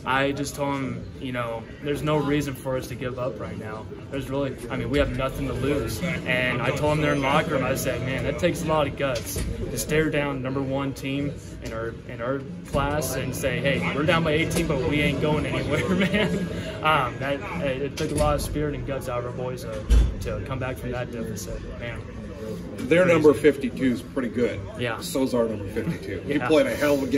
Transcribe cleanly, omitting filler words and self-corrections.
I just told them, you know, there's no reason for us to give up right now. There's really, I mean, we have nothing to lose. And I told them they're in the locker room, I said, man, that takes a lot of guts to stare down #1 team in our class and say, hey, we're down by 18, but we ain't going anywhere, man. It took a lot of spirit and guts out of our boys to come back from that deficit, man. Their number 52 is pretty good. Yeah. So's our number 52. Yeah. He played a hell of a game.